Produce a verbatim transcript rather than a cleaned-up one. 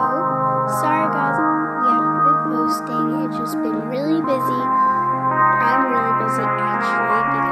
Sorry guys, we haven't been posting. It's just been really busy. I'm really busy actually